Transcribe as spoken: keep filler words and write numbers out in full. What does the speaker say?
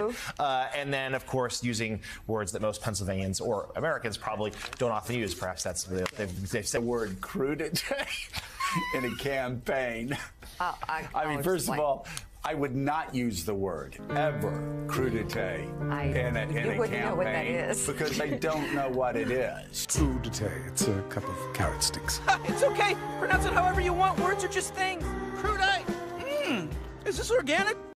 true. Uh, and then, of course, using words that most Pennsylvanians or Americans probably don't often use. Perhaps that's they've, they've said The word crudité in a campaign. Uh, I, I mean, first explain. of all, I would not use the word ever crudité I, in a, in you a wouldn't campaign know what that is. because I don't know what it is. Crudité, it's a cup of carrot sticks. It's okay. Pronounce it however you want. Words are just things. Crudite. Mmm. Is this organic?